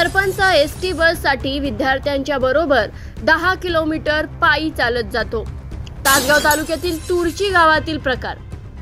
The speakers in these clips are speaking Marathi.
सरपंच एसटी बससाठी विद्यार्थ्यांच्या बरोबर 10 किलोमीटर पायी चालत जातो। तासगाव तालुक्यातील तुर्ची गावातील प्रकार।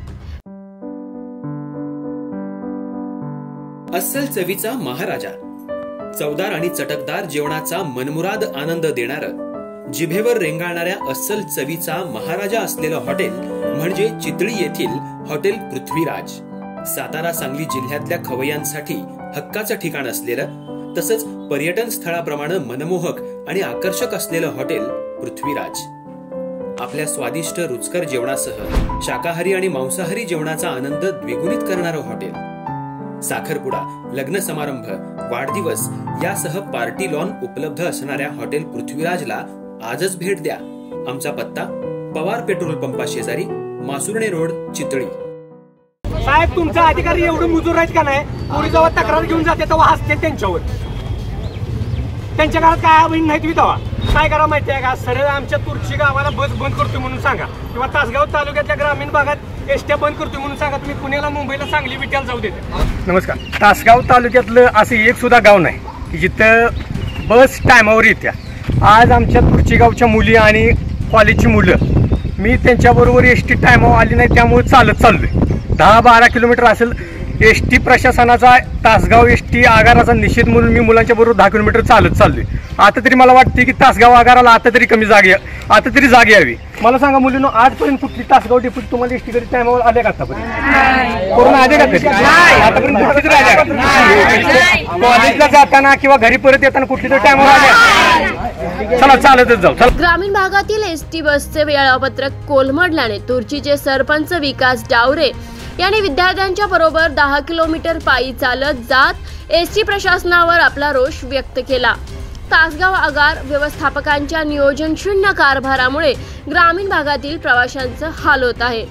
अस्सल चवीचा महाराजा, चवदार आणि चटकदार जेवणाचा मनमुराद आनंद देणारं, जिभेवर रेंगाळणाऱ्या अस्सल चवीचा महाराजा असलेलं हॉटेल म्हणजे चितळी येथील हॉटेल पृथ्वीराज। सातारा सांगली जिल्ह्यातल्या खवय्यांसाठी हक्काचं ठिकाण असलेलं, तसंच पर्यटन स्थळाप्रमाणे मनमोहक आणि आकर्षक असलेलं हॉटेल पृथ्वीराज आपल्या स्वादिष्ट रुचकर जेवणासह शाकाहारी आणि मांसाहारी जेवणाचा आनंद द्विगुणित करणारं हॉटेल। साखरपुडा, लग्न समारंभ, वाढदिवस यासह पार्टी लॉन उपलब्ध असणाऱ्या हॉटेल पृथ्वीराजला आजच भेट द्या। आमचा पत्ता पवार पेट्रोल पंपा शेजारी, मासुर्णे रोड, चितळी। साहेब, तुमचा अधिकारी एवढं मुजूर आहेत का नाही? पोरी जेव्हा तक्रार घेऊन जाते तेव्हा हसते त्यांच्यावर। त्यांच्या घरात काय बहीण नाही तुम्ही तेव्हा काय करा माहिती आहे का? सरळ आमच्या तुर्ची गावाला बस बंद करतो म्हणून सांगा, किंवा तासगाव तालुक्यातल्या ग्रामीण भागात एसट्या बंद करतो म्हणून सांगा। तुम्ही पुण्याला, मुंबईला, सांगली, विट्याला जाऊ देते। नमस्कार। तासगाव तालुक्यातलं असं एक सुद्धा गाव नाही की जिथं बस टायमावर येत्या। आज आमच्या तुर्ची गावच्या मुली आणि कॉलेजची मुलं, मी त्यांच्याबरोबर एसटी टायमावर आली नाही त्यामुळे चालत चाललोय। 10-12 किलोमीटर असेल। एसटी प्रशासनाचा तासगाव एसटी आगाराचा निषेध म्हणून मी मुलांच्या बरोबर 10 किलोमीटर चालत चाललोय। आता तरी मला वाटते की तासगाव आगाराला आता तरी आता तरी जागे यावी। मला सांगा मुलींनो, आजपर्यंत कुठली तासगाव डेप्युटी तुम्हाला एसटी कडे टायमावर आले का? आतापर्यंत कोरोना आले का तरी? आतापर्यंत कुठली तरी आल्या का? कॉलेजला जाताना किंवा घरी परत येताना कुठली तरी टायमावर आल्या? चला चालतच जाऊ। ग्रामीण भागातील एसटी बसचे वेळापत्रक कोलमडल्याने तुर्चीचे सरपंच विकास डावरे यांनी विद्यार्थ्यांच्या बरोबर 10 किलोमीटर पायी चालत जात एसटी प्रशासनावर आपला रोष व्यक्त केला। तासगाव आगार व्यवस्थापकांच्या नियोजन शून्य कारभारामुळे ग्रामीण भागातील प्रवाशांचं हाल होत आहे।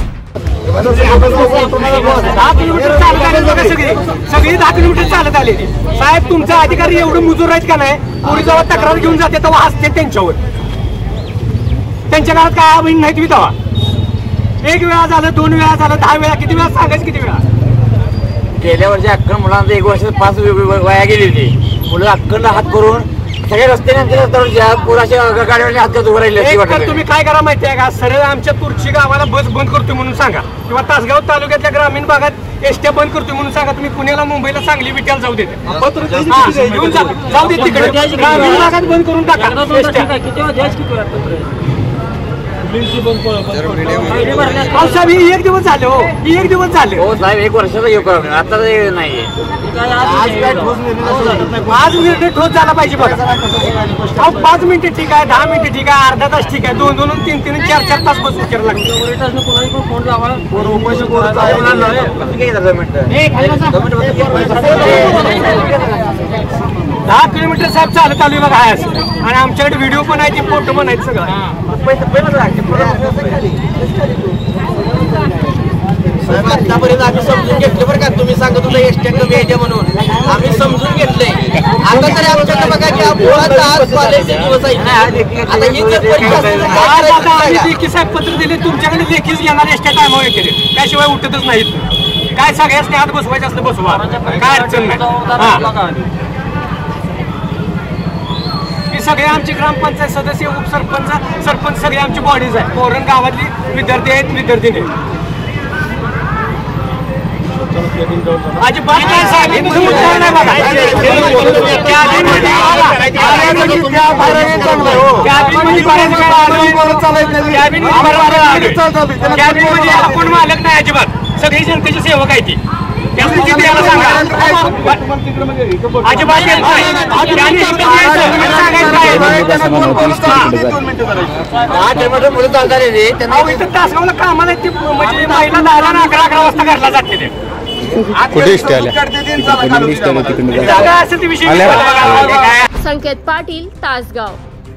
सगळी 10 किलोमीटर चालत आले। साहेब, तुमचा अधिकारी एवढं मुजूर आहेत का नाही? पोरी जेव्हा तक्रार घेऊन जाते तेव्हा हसते त्यांच्यावर। त्यांच्या घरात काय बहीण नाही तुम्ही तेव्हा? एक वेळा झालं, 2 वेळा झालं, 10 वेळा, किती वेळा सांगायचं? किती वेळा? गेल्या वर्षी अक्कल मुलांना 1 वर्षात 5 वया गेली होती। मुलं अक्कलला हात करून सगळ्या रस्त्याने पुराच्या गाडीवर हात करत उभं राहिले। तुम्ही काय करा माहिती आहे का? सरळ आमच्या तुर्ची गावाला बस बंद करतो म्हणून सांगा, किंवा तासगाव तालुक्यातल्या ग्रामीण भागात एसट्या बंद करतो म्हणून सांगा। तुम्ही पुण्याला, मुंबईला, सांगली, विट्याला जाऊ देते। घेऊन जाऊ दे तिकडे, ग्रामीण भागात बंद करून टाका। साहेब, ही 1 दिवस झाले हो, ही 1 दिवस झाले हो साहेब। 1 वर्षाचा योग आता नाहीये। आज निर्णय ठोस झाला पाहिजे बघा। 5 मिनिटं ठीक आहे, 10 मिनिटं ठीक आहे, अर्धा तास ठीक आहे, 2-2, 3-3, 4-4 तास बस विचार लागतो। 10 किलोमीटर साहेब चालत आलोय बघा आज, आणि आमच्याकडे व्हिडिओ पण आहे, फोटो पण आहेत सगळं। आतापर्यंत आम्ही समजून घेतलं बरं का? तुम्ही सांगत होता एसट्या कमी यायच्या म्हणून, आम्ही समजून घेतलंय। आता तरी आमच्याकडे बघा की आज कॉलेजचे दिवस आहे। आता ही लेखी साहेब पत्र दिले, तुमच्याकडे लेखीच घेणार एसट्या टायमावर केले, त्याशिवाय उठतच नाहीत। काय सगळ्याच हात बसवायचं असलं बसवा, काय अडचण नाही। सगळे आमचे ग्रामपंचायत सदस्य, उपसरपंच, सरपंच सगळे आमची बॉडीज आहे। पोरण गावातली विद्यार्थी आहेत, विद्यार्थिनी। अजिबात काय साहेब, कोण मालक नाही अजिबात, सगळी जनतेची सेवक आहे ती। तासगावला कामाला म्हणजे महिला 10-11 वाजता घरला जाते ते। संकेत पाटील, तासगाव।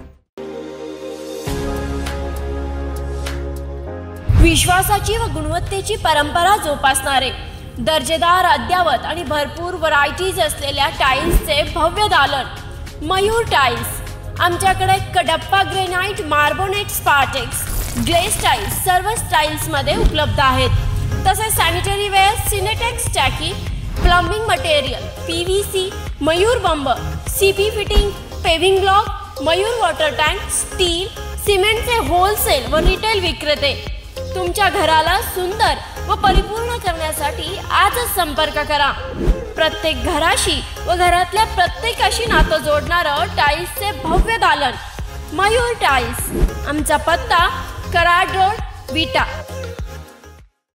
विश्वासाची व गुणवत्तेची परंपरा जोपासणारे, दर्जेदार, अद्यावत आणि भरपूर व्हरायटीज असलेल्या टाइल्सचे भव्य दालन मयूर टाइल्स। आमच्याकडे Kadappa granite, Marbonite, Spartex, glaze tiles सर्व स्टाईल्समध्ये उपलब्ध आहेत। तसेच सॅनिटरी वेअर, सिनेटेक्स, टॅकी, प्लंबिंग मटेरियल, PVC, मयूर बंब, CP fitting, paving block, Mayur water tank, steel, सिमेंटचे होलसेल व रिटेल विक्रेते. तुमच्या घराला सुंदर व परिपूर्ण करण्यासाठी आजच संपर्क करा. प्रत्येक घराशी व घरातल्या प्रत्येकाशी नातं जोडणारं टाईल्सचे भव्य दालन मयूर टाईल्स. आमचा पत्ता कराड रोड, विटा.